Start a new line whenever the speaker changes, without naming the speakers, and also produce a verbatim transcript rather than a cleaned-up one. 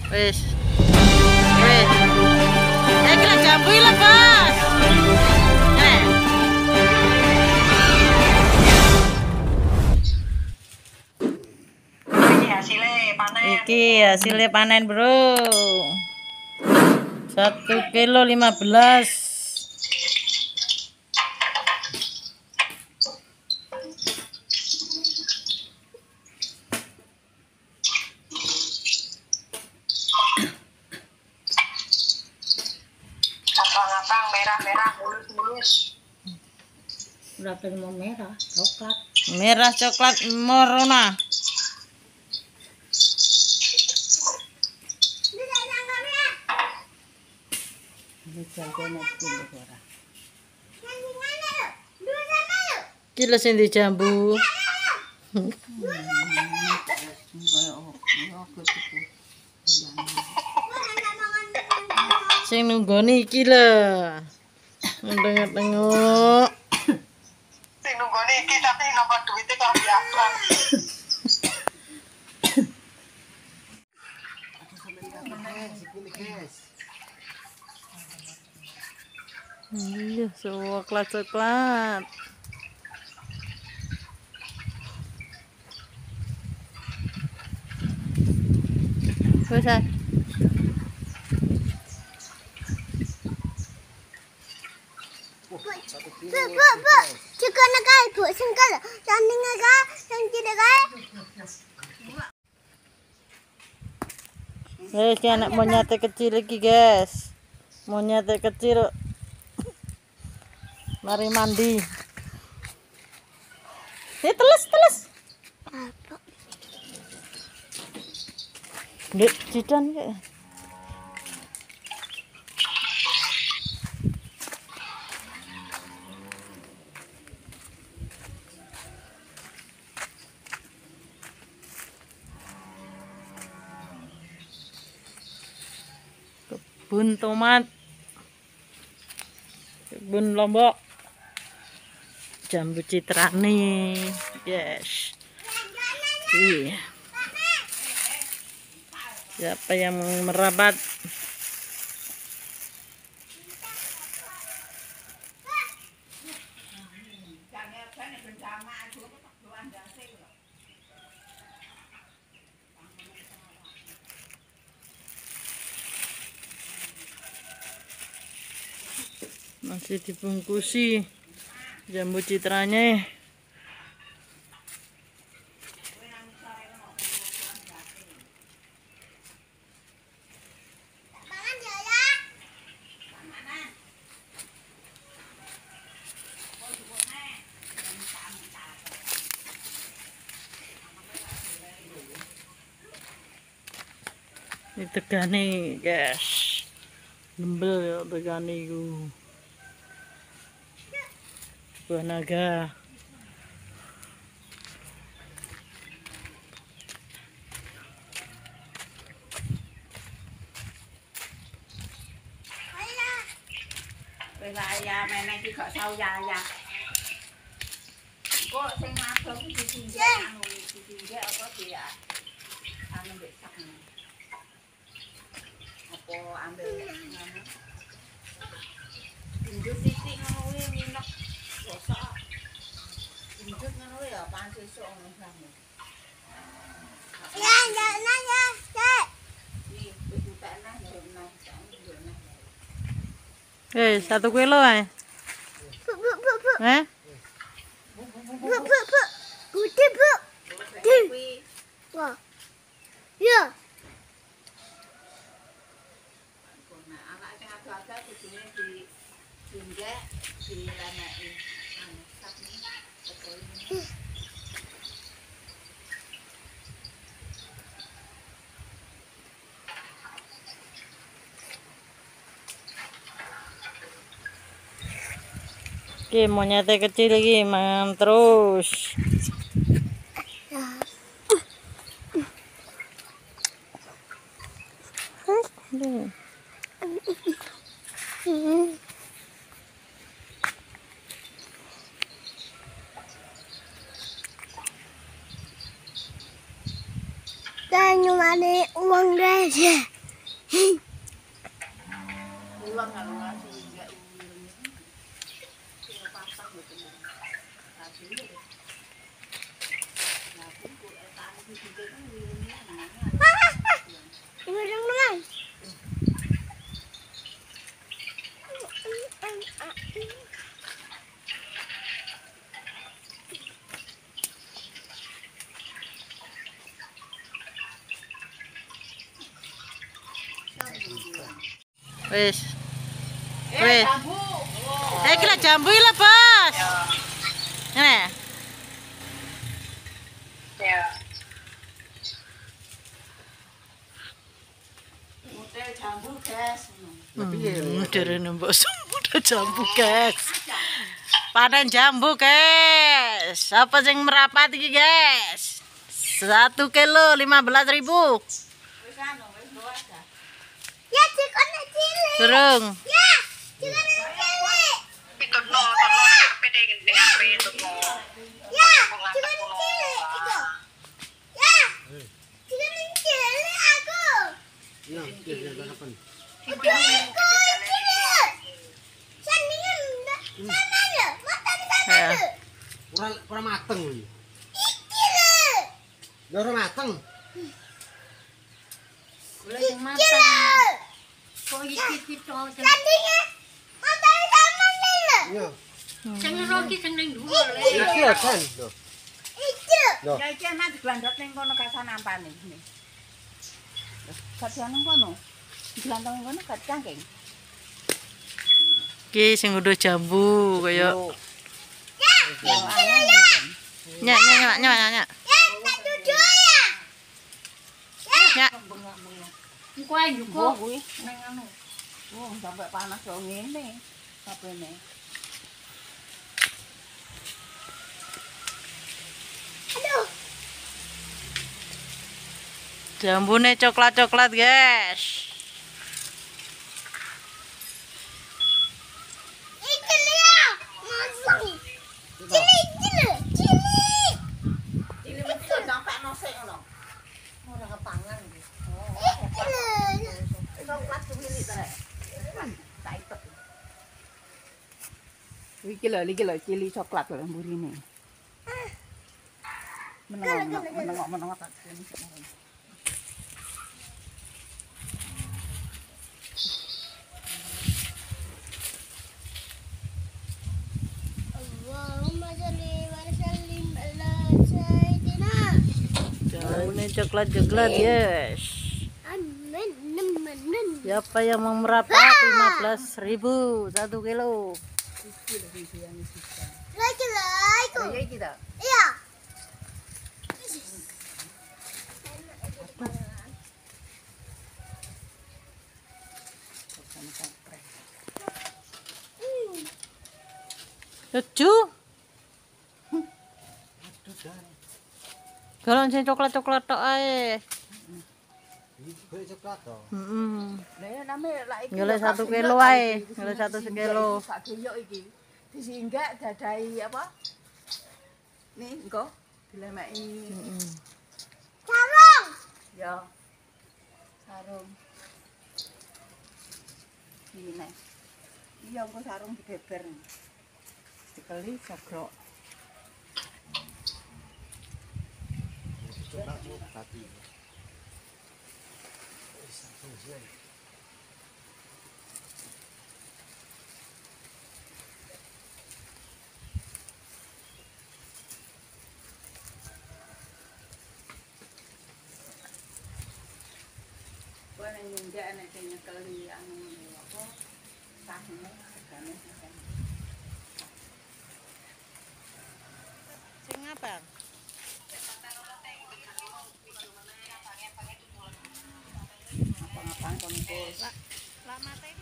Wis. Wis. Eh kira jambu iki lho, Bos. Eh.
Iki hasilnya panen.
Iki hasilnya panen, Bro. Satu kilo lima belas.
Ngapang merah-merah mulus-mulus.
Berapa mau merah, coklat.
Merah coklat morona. Kilo sing di jambu. Sing nunggoni iki lho. Tengok-tengok.
Sing nunggoni iki tapi nomor duitnya kok diakron.
Iya, coklat-coklat. Wes ah.
Bu, bu, bu. Jika nakai bu singkal, yang nakai, yang tidak nakai.
Guys, ini anak monyet kecil lagi, guys. Monyet kecil. Mari mandi. Eh, teles, teles. Ndek, cidan kayak. Kebun tomat, kebun lombok, jambu citrane, yes. Iya. Siapa yang mau merapat? Masih dibungkusi jambu citranya. Ini tegane, guys. Gembel ya tegane iku. Buah naga.
Wela ya meneh iki kok sau ya ya. Kok sing madhong iki ditinjak anu ditinjak apa dia? Anu mbek sak. Apa ambil ngono. Tinjuk titik ngono kuwi minok. Besok. Tinjuk ngono ya pan sesuk ngono sampe.
Ya, ya, ya, ya, ya.
Iki kudu tanah ngono.
Eh, satu kilo eh.
Bu, bu, bu, bu.
Eh?
Bu, bu, bu. Gede, bu. Gede. Wah. Ya.
Anak sing agak-agak kudune ditinjak, dilanaki. Anu sak iki betul.
Oke, monyet kecil lagi mangan terus.
Dan nyumane uang guys ya.
Pulang kalau ngasih enggak ini. Kalau pasang gitu. Tapi ini. Nah, aku etan iki juga ini.
Ini dong teman.
Wis.
Eh,
Wis.
jambu.
Eh, iki lah jambu iki lah, Bos. Ngene.
Ya.
Model jambu, guys.
Hmm, derene mbok udah jambu, guys. Panen jambu, guys. Apa sing merapat iki, guys? Satu kilo lima belas ribu.
Wis anu, wis bawa aja.
Ya, cikone cilik.
Durung.
Ya, cikone cilik.
Itu no, no, P D dengan P itu no.
Ya, cikone cilik itu. Ya, cikone cilik aku.
Iya, iya, apa?
Itu aku cilik. Sandingan sana lho, mata di sana
Ya.
lho.
Kurang kurang mateng.
Iki lho.
Udah kurang mateng.
Boleh sing
Iki
matang.
lho.
Kok iki kita
Sandingan mata di sana lho.
Iya.
sing roki sing ning dhuwur.
Iki ya kan. Loh.
Iki lho.
Loh.
Ya iki enak diglandhot ning kono kasan ampane iki. Kadang nang kono. Diglandhot ning kono gak cangking.
Iki sing udah jambu kaya
Ya,
nyak nyak nyak nyak nyak.
Ya, tak duduk ya.
Nyak.
Engko ae juga kuwi ning anu. Oh, sampai panas kok ngene. Sapene.
Aduh.
Jambune coklat-coklat, guys.
Iki lho. Masang. Cilik, cilik, cilik.
Ini mesti sampai nosek ngono. Ora kepangan iki.
Iki lho.
Coklat kuwi ta. Tak itet. Iki lho, iki lho cili coklat lho mburine. Menengok, menengok, menengok tak sini.
Allahumma sholli wa sallim ala sayyidina.
Jambune coklat-coklat, guys.
Amin, amin.
Siapa yang mau merapat lima belas ribu satu kilo.
Lagi lah itu.
Ya iki ta.
Iya.
Lucu. Kalau sing coklat-coklat tok ae.
Iki coklat toh.
Heeh.
Lah name lak iki.
Golek satu kilo ae, golek satu sekilo.
Sak geyok iki. Disinggak dadai apa? Nih, engko dilemeki.
Heeh.
Sarung.
Ya. Sarung. Ini. Iya, engko sarung digeber. Dikeli jogrok.
Coklat tadi.
Kowe ning ndak nek nyekeli anu apa? Sahne segane.
Sing apa?
Apa-apa kon
Lah mate